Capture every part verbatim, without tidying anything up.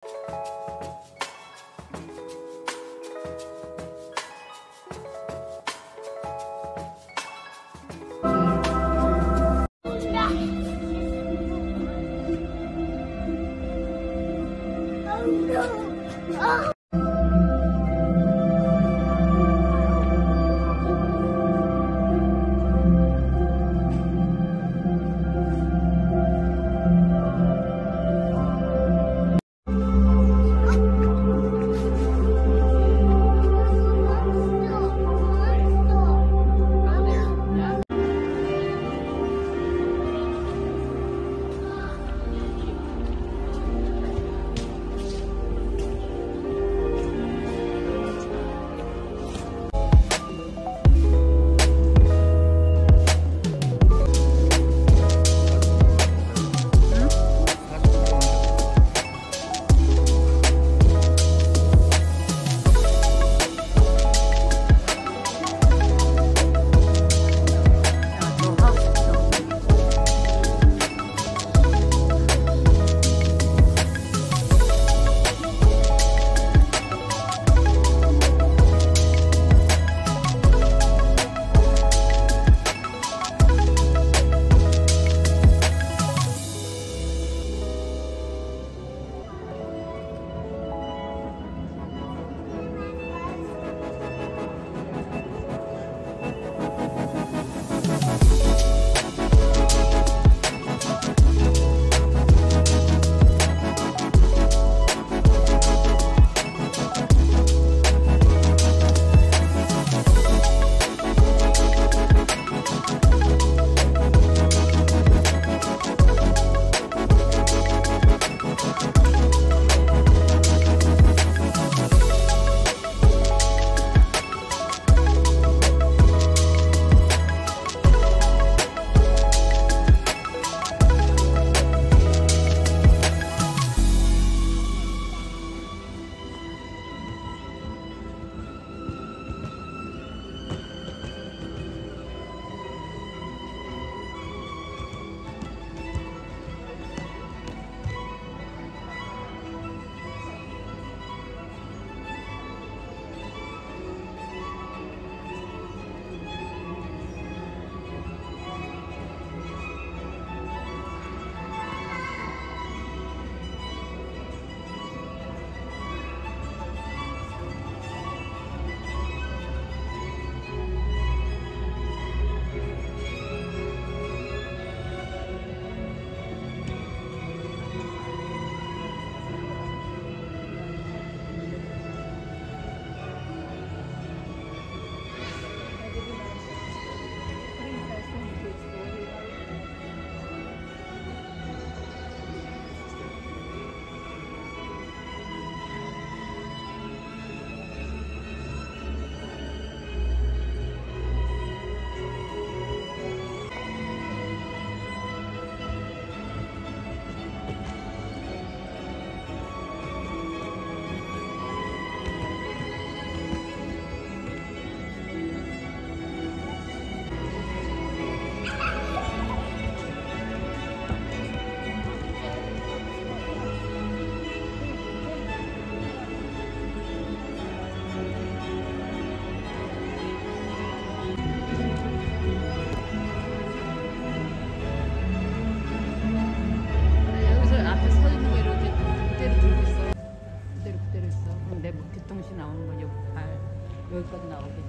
여기까지 나오게.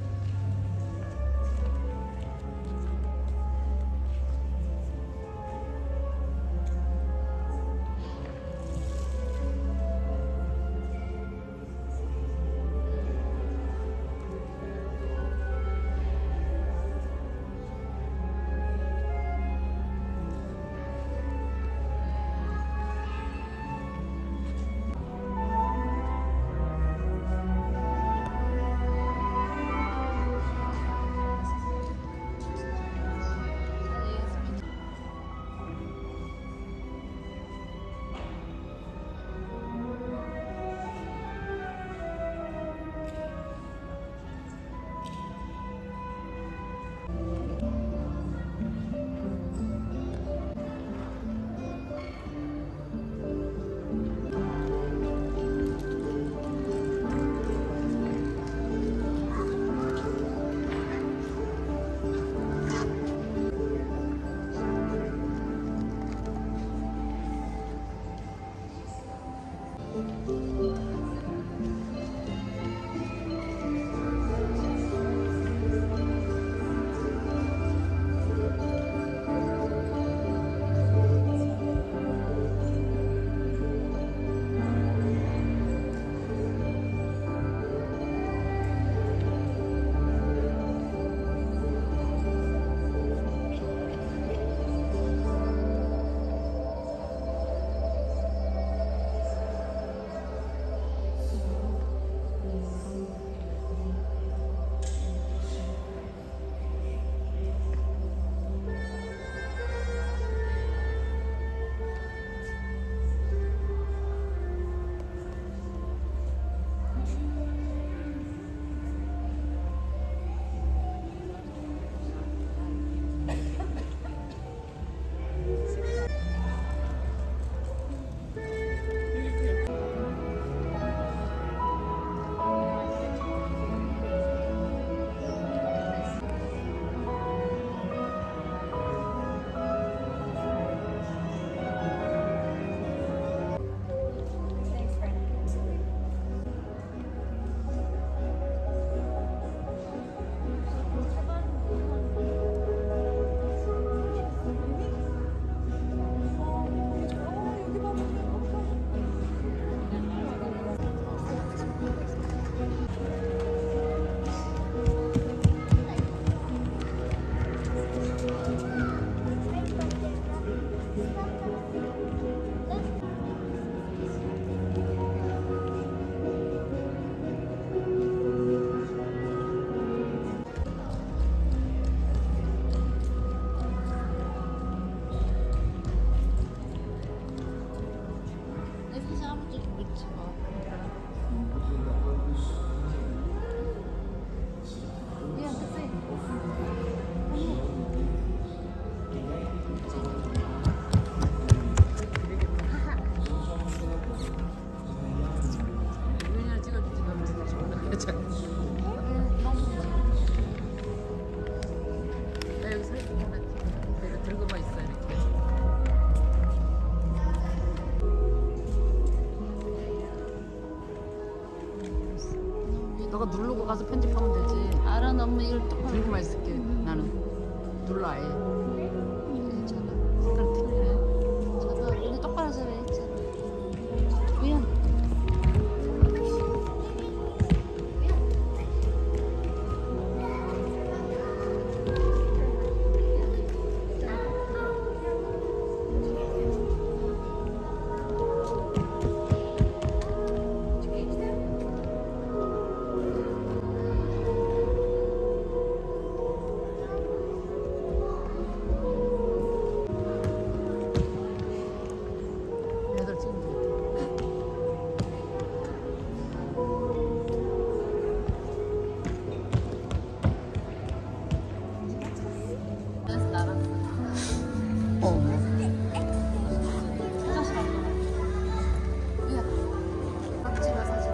너가 누르고 가서 편집하면 되지. 알아, 너무 이걸 똑바로 들고만 있을게. 나는 눌러 아예. 괜찮아. 색깔 틀리네. 저도 우리 똑바로 잡아 했잖아. 미안. 얘들 찍으면 돼. 그래서 나갔어. 어. 화장실 안 가. 미안. 딱 찍어 사진.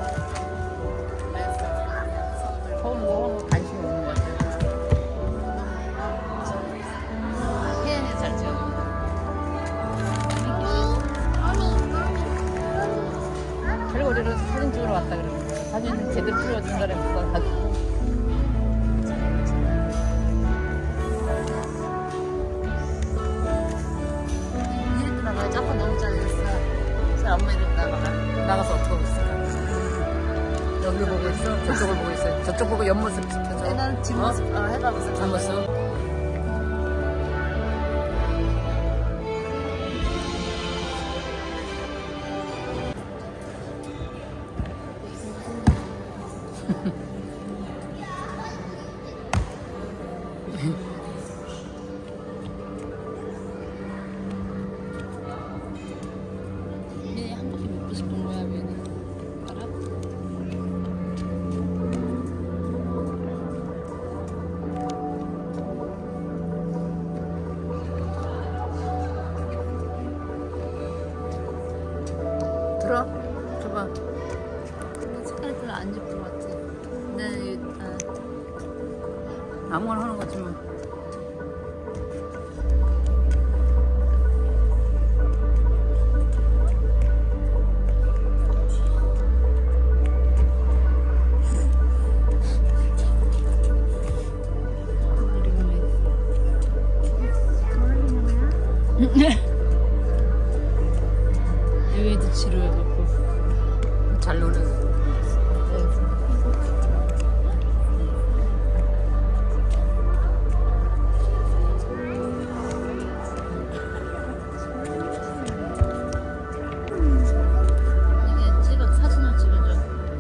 서울 뭐 관심이 없는 것 같아. 혜연이 잘 찍어. 길거리로 사진 찍으러 왔다 그러는데 사진 제대로 찍어준 사람이 없어가지고. 이리 들어가. 짜파 너무 짜증났어. 잘 엄마 이리 나가봐. 나가서 어떻게 하고 있을까? 여기를 보고 있어? 저쪽을 보고 있어? 저쪽 보고 옆모습 시켜줘. 난 뒷모습 어? 해봐보세요. 뒷모습? 얘 한 바퀴 몇 분씩 돈 거야, 얘는. 알아? 들어? 줘봐. 근데 색깔이 별로 안 예쁜 것 같아. 근데 일단 아무거나 하는 거지 뭐. 잘 노는. 이게 찍어 사진을 찍어줘.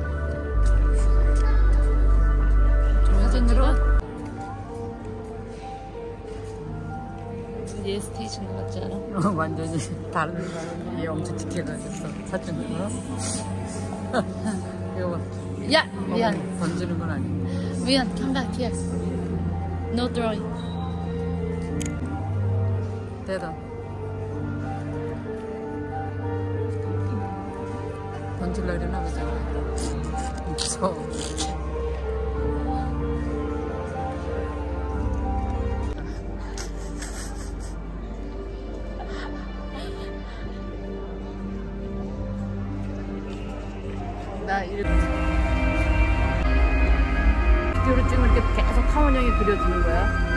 사진 찍어? 얘 스테이션 것 같지 않아? 어, 완전히 다른 사람이 엄청 지켜가졌어 사진으로. 이거 봐. 야! 미안. 어, 던지는 건 아닌데. 미안. Come back here. No throwing. 대단. 던질라려나 보자. 무서워. 나 이렇게 비디오를 찍으면 이렇게 계속 타원형이 그려지는 거야.